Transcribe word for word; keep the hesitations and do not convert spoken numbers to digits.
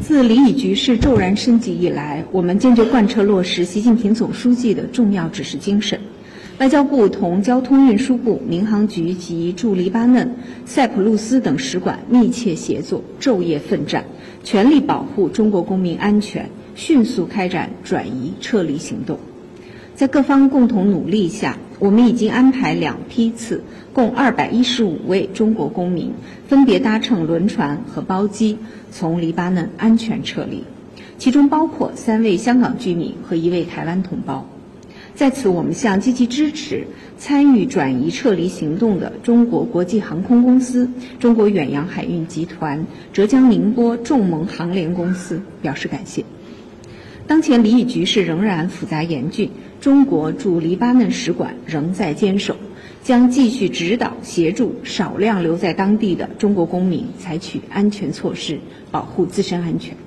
自离乙局势骤然升级以来，我们坚决贯彻落实习近平总书记的重要指示精神。外交部同交通运输部、民航局及驻黎巴嫩、塞浦路斯等使馆密切协作，昼夜奋战，全力保护中国公民安全，迅速开展转移撤离行动。在各方共同努力下，我们已经安排两批次，共二百一十五位中国公民分别搭乘轮船和包机从黎巴嫩安全撤离，其中包括三位香港居民和一位台湾同胞。在此，我们向积极支持参与转移撤离行动的中国国际航空公司、中国远洋海运集团、浙江宁波众盟航联公司表示感谢。当前离乙局势仍然复杂严峻，中国驻黎巴嫩使馆仍在坚守，将继续指导协助少量留在当地的中国公民采取安全措施，保护自身安全。